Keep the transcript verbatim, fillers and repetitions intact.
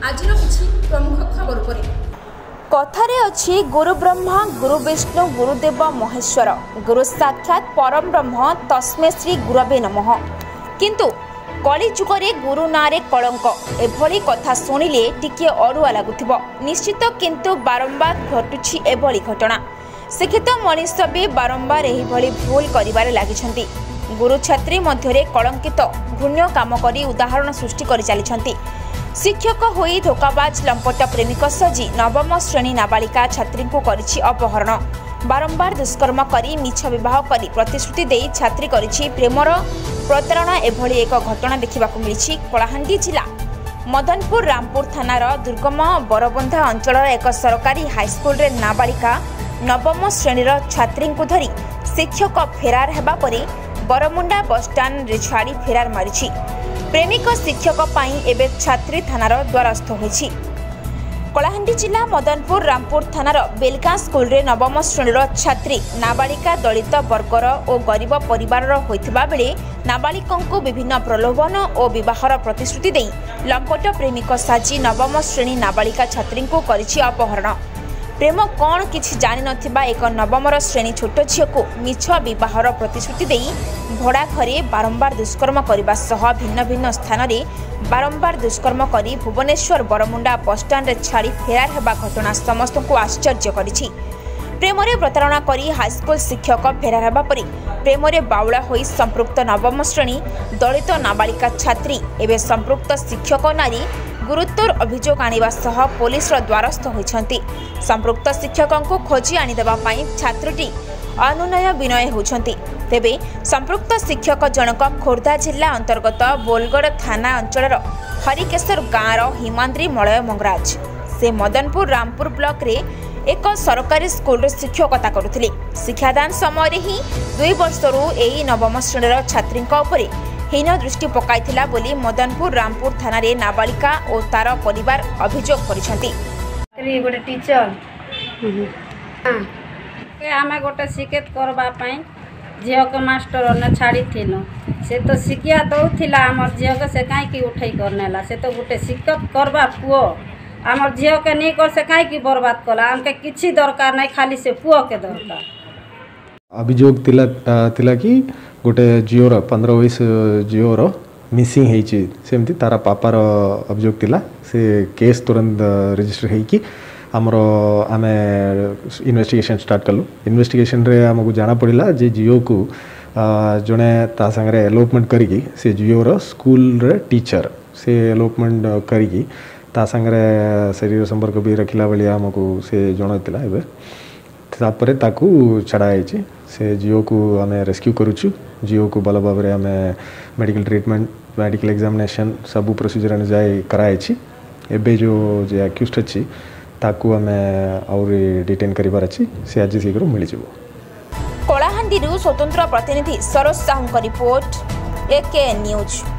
आज प्रमुख खबर पर कथारे अच्छी गुरु ब्रह्मा गुरु विष्णु गुरुदेव महेश्वर गुरु साक्षात परम ब्रह्म तस्मै श्री गुरवे नमः। किंतु कली जुगरे गुरु नारे कलंक एभली कथा शुणिले टिके अरुआ लगुथिबो निश्चित, किंतु बारंबार घटुछि एभली घटना। शिक्षित मनीष भी बारंबार एभली भूल करिबारे लागिछंती। गुरु छात्री मध्यरे कलंकित घृण्य काम करी उदाहरण सृष्टि करि चलिछंती। शिक्षक होई धोकाबाज लंपट प्रेमिक सजी नवम श्रेणी नाबालिका छात्री को करिछि अपहरण। बारंबार दुष्कर्म करी मिछ विवाह करी प्रतिश्रुति देई छात्री करिछि प्रेमर प्रतारणा। एभली एक घटना देखिबाकू मिलिछि कलाहांडी जिला मदनपुर रामपुर थानार दुर्गम बरबंधा अंचल एक सरकारी हाईस्कल रे नाबालिका नवम श्रेणीर छात्री को धरी शिक्षक फेरार हेबा परे बरमुंडा बसस्टाण्ड रे छाड़ी फेरार मारिछि। प्रेमिक शिक्षक पाई एबे छात्री थानार द्वारस्थ होइछि। कलाहांडी जिला मदनपुर रामपुर थानार बेलगां स्कूल रे नवम श्रेणीर छात्री नाबालिका दलित वर्गर और गरीब परिवार होइथिबा बेले नाबालिकांको विभिन्न प्रलोभन और विवाहर प्रतिश्रुति देई लंपट प्रेमिक साजी नवम श्रेणी नाबालिका छात्री को करिछि अपहरण। प्रेम कौन किछि जानि नथिबा एक नवमर श्रेणी छोट झील को मिछ विवाहर प्रतिश्रुति देई भड़ा घरे बारंबार दुष्कर्म करने सह भिन्न भिन्न स्थान में बारंबार दुष्कर्म करी भुवनेश्वर बरमुंडा बसस्टाण्ड रे छाड़ी फेरार हेबा घटना समस्त को आश्चर्य करिछि। प्रेमरे प्रतारणा करी हाईस्कल शिक्षक फेरार हेबा परी प्रेमरे बाउला होई संपृक्त नवम श्रेणी दलित नाबालिका छात्री एवं संपृक्त शिक्षक नारी गुरुतर अभियोग आनिबा सह पुलिस द्वारस्थ होइछंती। संपृक्त शिक्षकों को खोजी आनिदेबा पई छात्रटी अनुनय विनय होइछंती। तेबे संपृक्त शिक्षक जनक खोर्धा जिला अंतर्गत बोलगड़ थाना अंचल हरिकेशर गाँवर हिमाद्री मलय मंगराज। से मदनपुर रामपुर ब्लॉक रे एक सरकारी स्कूल शिक्षकता करुथिले। शिक्षादान समय ही दुई वर्षरू एही नवम श्रेणीर छात्री उपरे हीन दृष्टि पकाइथिला बोली मदनपुर रामपुर थाना रे नाबालिका और तार परिवार अभियोग करिसंती। गोटे टीचर आमे गोटे शिक्षित करबा पई झील के मास्टर ने छाड़ी थिलो से तो शिक्षा दउथिला हमर झील के से काई की उठै करनेला से तो गोटे शिक्षक करबा पुओ हमर झील के नहीं कर से काई की बर्बाद कला हमके किछि दरकार नहीं खाली से पुओ के दरकार। अभियोग तिला तिला कि गोटे झीवर पंद्रह वर्ष झीवर मिसिंग होइछि सेमती तारा पापार अभियोग तिला से केस तुरंत रजिस्टर होइकि हमरो आमे इन्वेस्टिगेशन स्टार्ट कलु। इन्वेस्टिगेशन रे हमको जाना पड़िला जे जियो को जने ता संगे एलोपमेंट करिकी से जियोर स्कूल रे टीचर से एलोपमेंट करिकी ता संगे शरीर संपर्क भी रखिला बेले हमको से जनतिला एबे तापरे ताकू छड़ा आइछि। से जियो को आमे रेस्क्यू करूछु। जियो को भल भाव आमे मेडिकल ट्रीटमेंट मेडिकल एग्जामिनेशन सबू प्रोसीजर जाए कराइछि। एबे जो जे एक्यूज्ड अछि ताकू आमे और डिटेन करिबार अछि से आज शीघ्र मिल जिवो। कलाहांडी स्वतंत्र प्रतिनिधि Saroj Sahu report AK news.